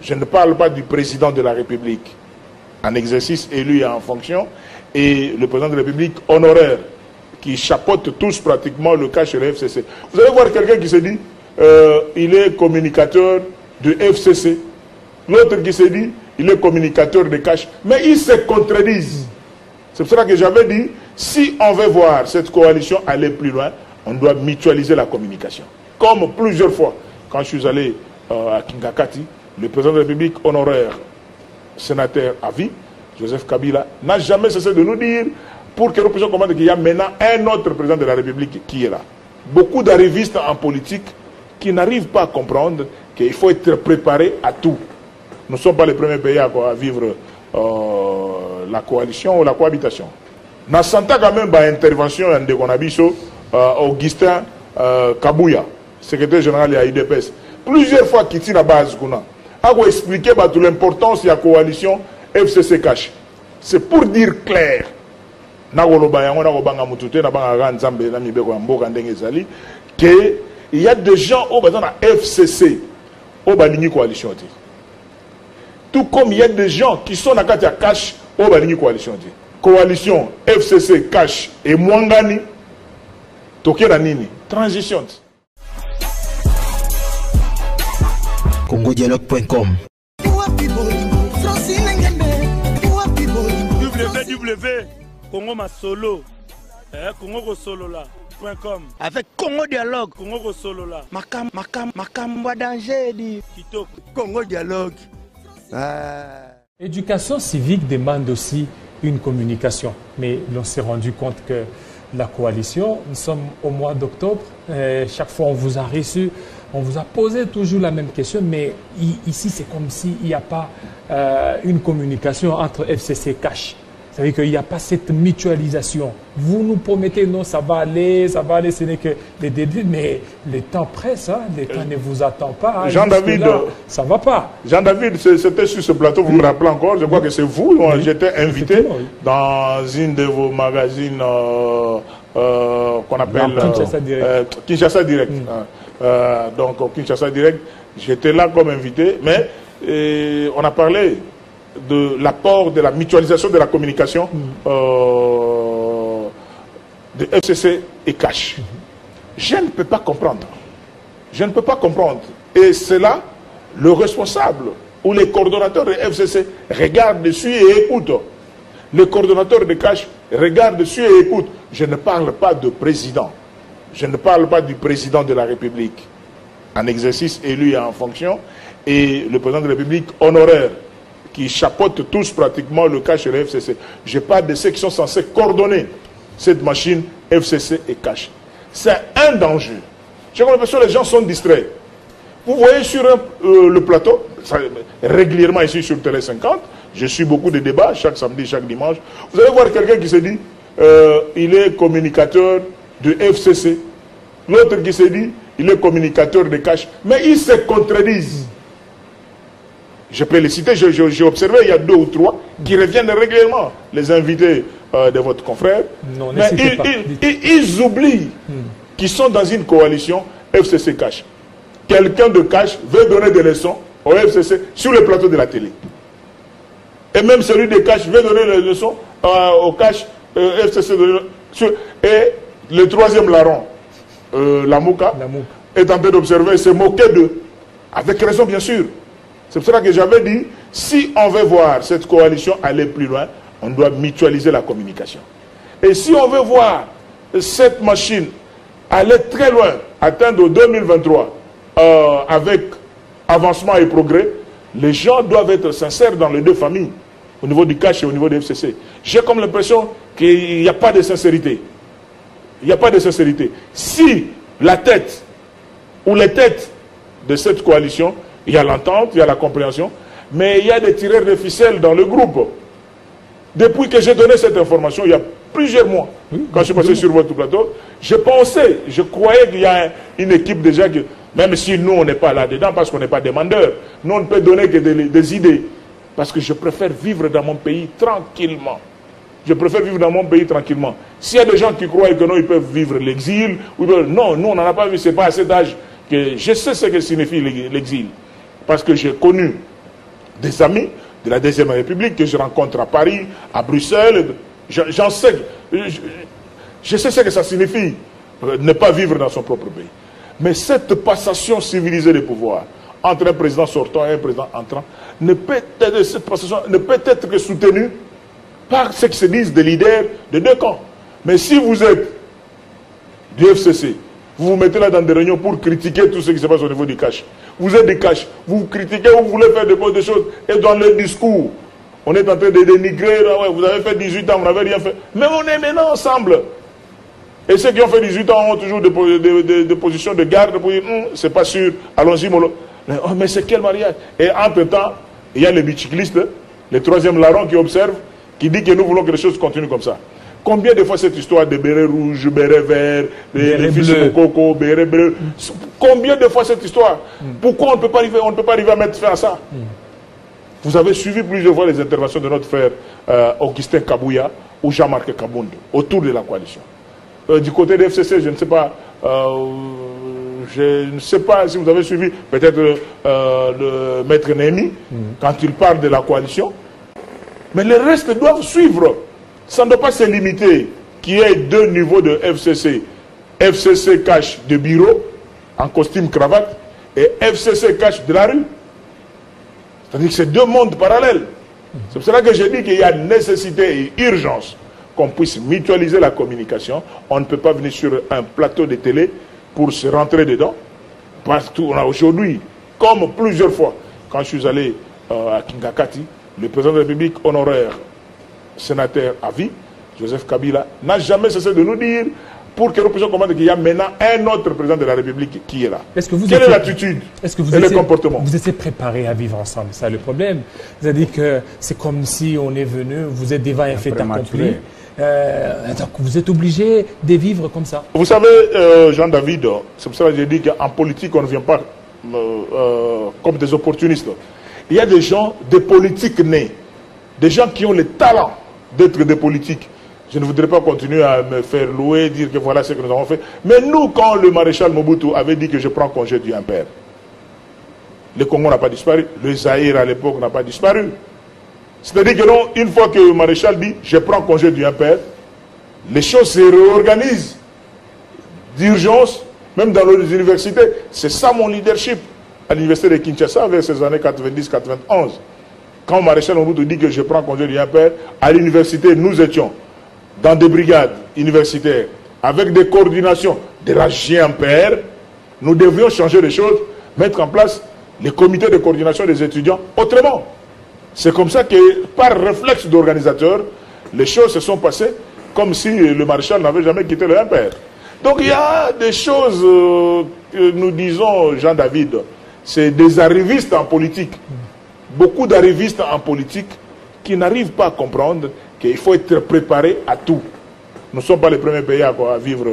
Je ne parle pas du président de la République, en exercice élu et en fonction, et le président de la République honoraire, qui chapeaute tous pratiquement le cas chez le FCC. Vous allez voir quelqu'un qui se dit, il est communicateur du FCC. L'autre qui se dit, il est communicateur de cash. Mais ils se contredisent. C'est pour ça que j'avais dit, si on veut voir cette coalition aller plus loin, on doit mutualiser la communication. Comme plusieurs fois, quand je suis allé à Kingakati, le président de la République honoraire, sénateur à vie, Joseph Kabila, n'a jamais cessé de nous dire, pour que nous puissions comprendre qu'il y a maintenant un autre président de la République qui est là. Beaucoup d'arrivistes en politique qui n'arrivent pas à comprendre qu'il faut être préparé à tout. Nous ne sommes pas les premiers pays à vivre la coalition ou la cohabitation. Nous avons quand même une intervention de Augustin Kabouya, secrétaire général de l'UDPS. Plusieurs fois qu'il tire la base, a expliqué toute l'importance de la coalition FCC Cash. C'est pour dire clair. Qu'il y a des gens au dans la FCC au Baligny coalition. Tout comme il y a des gens qui sont dans la Cash au Baligny coalition. Coalition FCC Cash et Mwangani Tokera Nini. Transition. CongoDialogue.com Congo ma solo, Congo solo là.com avec Congo Dialogue, Congo solo là. Makam danger dit Kitoko. Congo Dialogue. L'éducation civique demande aussi une communication, mais l'on s'est rendu compte que la coalition, nous sommes au mois d'octobre, chaque fois on vous a reçu, on vous a posé toujours la même question, mais ici c'est comme s'il n'y a pas une communication entre FCC Cash. Ça veut dire qu'il n'y a pas cette mutualisation. Vous nous promettez, non, ça va aller, ce n'est que les débuts, mais le temps presse, hein, le temps ne vous attend pas. Hein, Jean-David, ça ne va pas. Jean-David, c'était sur ce plateau, vous me rappelez encore, je crois que c'est vous, j'étais invité dans une de vos magazines qu'on appelle Kinshasa Direct. Donc, Kinshasa Direct, j'étais là comme invité, mais on a parlé de l'apport de la mutualisation de la communication de FCC et Cash. Je ne peux pas comprendre. Je ne peux pas comprendre. Et c'est là, le responsable ou les coordonnateurs de FCC regardent dessus et écoutent. Les coordonnateurs de Cash regardent dessus et écoutent. Je ne parle pas de président. Je ne parle pas du président de la République, en exercice élu et en fonction, et le président de la République honoraire, qui chapeautent tous pratiquement le cas chez le FCC. Je parle de ceux qui sont censés coordonner cette machine FCC et Cash. C'est un danger. J'ai l'impression que les gens sont distraits. Vous voyez sur le plateau, régulièrement ici sur Télé 50, je suis beaucoup de débats, chaque samedi, chaque dimanche. Vous allez voir quelqu'un qui se dit, il est communicateur de FCC. L'autre qui se dit, il est communicateur de Cash. Mais ils se contredisent. Je peux les citer, j'ai observé, il y a 2 ou 3 qui reviennent régulièrement, les invités de votre confrère. Non, mais ils oublient qu'ils sont dans une coalition FCC Cash. Quelqu'un de Cash veut donner des leçons au FCC sur le plateau de la télé. Et même celui de Cash veut donner des leçons au Cash FCC. Et le troisième larron, Lamouka, est en train d'observer, se moquer d'eux. Avec raison, bien sûr. C'est pour ça que j'avais dit, si on veut voir cette coalition aller plus loin, on doit mutualiser la communication. Et si on veut voir cette machine aller très loin, atteindre 2023, avec avancement et progrès, les gens doivent être sincères dans les deux familles, au niveau du Cash et au niveau du FCC. J'ai comme l'impression qu'il n'y a pas de sincérité. Il n'y a pas de sincérité. Si la tête ou les têtes de cette coalition, il y a l'entente, il y a la compréhension, mais il y a des tireurs de ficelles dans le groupe. Depuis que j'ai donné cette information, il y a plusieurs mois, quand je suis passé sur votre plateau, je pensais, je croyais qu'il y a une équipe déjà, même si nous on n'est pas là-dedans, parce qu'on n'est pas demandeurs, nous on ne peut donner que des idées, parce que je préfère vivre dans mon pays tranquillement. Je préfère vivre dans mon pays tranquillement. S'il y a des gens qui croient que non, ils peuvent vivre l'exil, non, nous on n'en a pas vu, c'est pas à cet âge que je sais ce que signifie l'exil. Parce que j'ai connu des amis de la Deuxième République que je rencontre à Paris, à Bruxelles. J'en sais, je sais ce que ça signifie, ne pas vivre dans son propre pays. Mais cette passation civilisée des pouvoirs entre un président sortant et un président entrant, cette passation ne peut être que soutenue par ce qui se disent des leaders de deux camps. Mais si vous êtes du FCC, vous vous mettez là dans des réunions pour critiquer tout ce qui se passe au niveau du cash. Vous êtes du cash, vous critiquez, vous voulez faire des choses, et dans le discours, on est en train de dénigrer, ouais, vous avez fait 18 ans, vous n'avez rien fait. Mais on est maintenant ensemble. Et ceux qui ont fait 18 ans ont toujours des positions de garde pour dire, c'est pas sûr, allons-y, mollo. Mais c'est quel mariage? Et entre-temps, il y a les bicyclistes, les troisième larrons qui observent, qui dit que nous voulons que les choses continuent comme ça. Combien de fois cette histoire de béret rouge, béret vert, les fils de coco, béret bleu, combien de fois cette histoire? Pourquoi on ne peut pas arriver à mettre fin à ça? Vous avez suivi plusieurs fois les interventions de notre frère Augustin Kabouya ou Jean-Marc Kabound autour de la coalition. Du côté des FCC, je ne sais pas, si vous avez suivi peut-être le maître Némi quand il parle de la coalition, mais les restes doivent suivre. Ça ne doit pas se limiter qu'il y ait deux niveaux de FCC. FCC cash de bureau, en costume cravate, et FCC cash de la rue. C'est-à-dire que c'est deux mondes parallèles. C'est pour cela que j'ai dit qu'il y a nécessité et urgence qu'on puisse mutualiser la communication. On ne peut pas venir sur un plateau de télé pour se rentrer dedans. Partout, on a aujourd'hui, comme plusieurs fois, quand je suis allé à Kingakati, le président de la République honoraire, sénateur à vie, Joseph Kabila, n'a jamais cessé de nous dire, pour que nous puissions comprendre qu'il y a maintenant un autre président de la République qui est là. Quelle est l'attitude et le comportement? Vous étiez préparés à vivre ensemble, c'est ça le problème. Vous avez dit que c'est comme si on est venu, vous êtes devant un fait accompli. Donc vous êtes obligé de vivre comme ça. Vous savez, Jean-David, c'est pour ça que j'ai dit qu'en politique, on ne vient pas comme des opportunistes. Il y a des gens, des politiques nés, des gens qui ont le talent d'être des politiques. Je ne voudrais pas continuer à me faire louer, dire que voilà ce que nous avons fait. Mais nous, quand le maréchal Mobutu avait dit que je prends congé du impère, le Congo n'a pas disparu, le Zaïre à l'époque n'a pas disparu. C'est-à-dire que non, une fois que le maréchal dit je prends congé du impère, les choses se réorganisent d'urgence, même dans les universités. C'est ça mon leadership à l'université de Kinshasa vers ces années 90-91. Quand le maréchal Mobutu dit que je prends congé du impère, à l'université, nous étions dans des brigades universitaires, avec des coordinations de la GMPR, nous devions changer les choses, mettre en place les comités de coordination des étudiants autrement. C'est comme ça que, par réflexe d'organisateur, les choses se sont passées comme si le maréchal n'avait jamais quitté le impère. Donc il y a des choses que nous disons, Jean-David, c'est des arrivistes en politique. Beaucoup d'arrivistes en politique qui n'arrivent pas à comprendre qu'il faut être préparé à tout. Nous ne sommes pas les premiers pays à vivre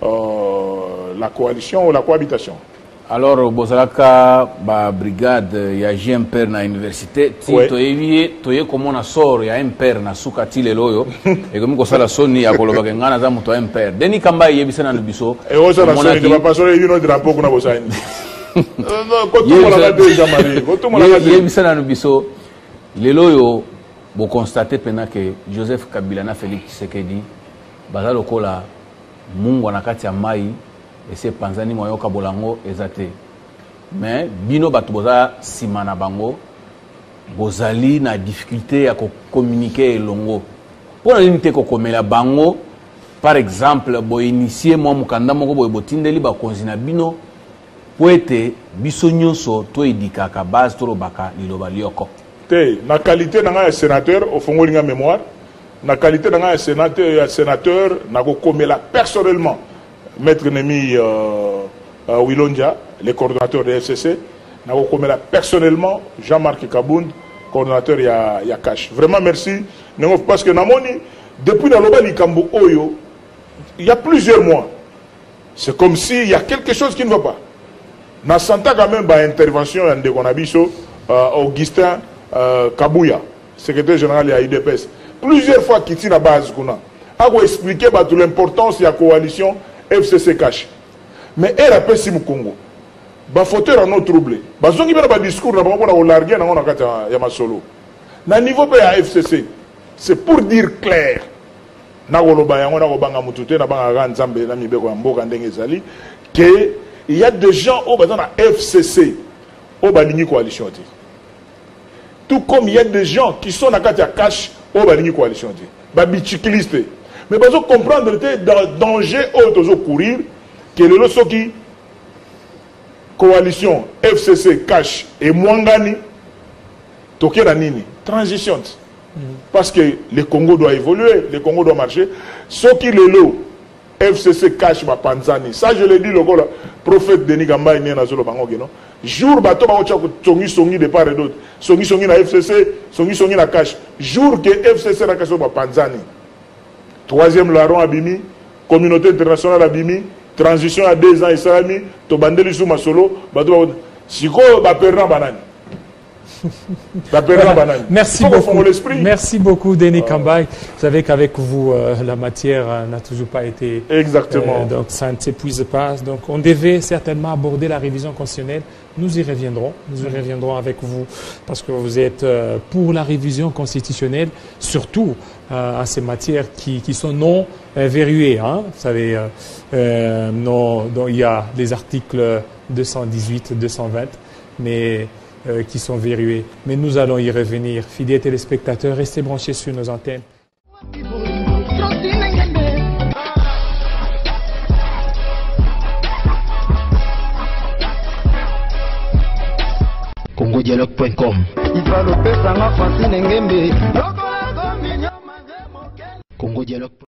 la coalition ou la cohabitation. Alors, Bozalaka, la brigade, il y a GMPR dans l'université. Si tu es comme on sort, il y a un père dans Soukati le loyo. Et comme ça, la Sony a collaboré avec un autre un père. Denis Kamba, il y a bien un biseau. Et on s'en a sonné, il ne va pas sonner un drapeau qu'on a besoin. Quand tout le monde a déjà marié, quand tout le monde a déjà marié. Le loyo, vous constatez maintenant que Joseph Kabila na Félix Tshisekedi, Bazalo Kola, Mungu Nakati ya Mai, et c'est Panzani Moyoka Bolango ezate. Mais bino batu boza simana bango, bozali na difficulté à communiquer elongo. Pour la limite ko komela bango, par exemple, bo initier moi mukanda moko bo botindeli ba konzina bino po ete biso nyonso to edika ka base to robaka liloba lioko. Na qualité d'un sénateur, au fond, il y a mémoire. Na qualité d'un sénateur, na komela personnellement. Maître Nemi Wilonja, le coordonnateur de FCC, na komela personnellement Jean-Marc Kabound, coordonnateur Yakash. Vraiment merci. Parce que Namoni, depuis la Loba Likambo Oyo, il y a plusieurs mois. C'est comme s'il y a quelque chose qui ne va pas. Na santa quand même une intervention de Konabiso, Augustin Kabouya, secrétaire général de l'IDPS, plusieurs fois qu'il tient la base qu'on a expliqué l'importance de la coalition FCC Cash. Mais elle a pas si Congo. ba fauteurs en troublé bazongi bana ba discours na bango na ko larguer na ngona kata ya masolo na niveau pe ya FCC c'est pour dire clair na ko loba yango na ko banga mutute na banga ga nzambe na mibeko ya mboka ndenge ezali que il y a des gens au bazana FCC au balingi coalition ti tout comme il y a des gens qui sont na kata ya cash au balingi coalition ti ba bicycliste mais bazo comprendre le danger au tozo courir que le soki coalition FCC cash et Mwangani toké la nini transition parce que le Congo doit évoluer, le Congo doit marcher. Ce qui le lot FCC cash ma Panzani, ça je l'ai dit le prophète Denis Gamba est né dans le Bango non jour bateau ba songi songi de part et d'autre songi songi na FCC songi songi na cash jour que FCC na cash ma Panzani troisième larron abimi communauté internationale abimi transition à 2 ans et ça mis to bandeli sous ma solo bateau siko ba perdant banane. Merci beaucoup, Denis Kambay. Vous savez qu'avec vous, la matière n'a toujours pas été... Exactement. Donc, ça ne s'épuise pas. Donc, on devait certainement aborder la révision constitutionnelle. Nous y reviendrons. Nous y reviendrons avec vous parce que vous êtes pour la révision constitutionnelle, surtout à ces matières qui sont non verrouillées. Hein. Vous savez, il y a les articles 218, 220, mais... qui sont verrouillés. Mais nous allons y revenir. Fidèles téléspectateurs, restez branchés sur nos antennes. congodialogue.com Congo Dialogue.